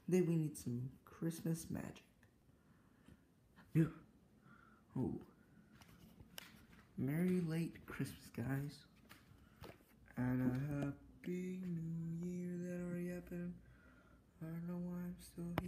Then we need some Christmas magic. Yeah. Oh. Merry late Christmas, guys. And a happy new year that already happened. I don't know why I'm still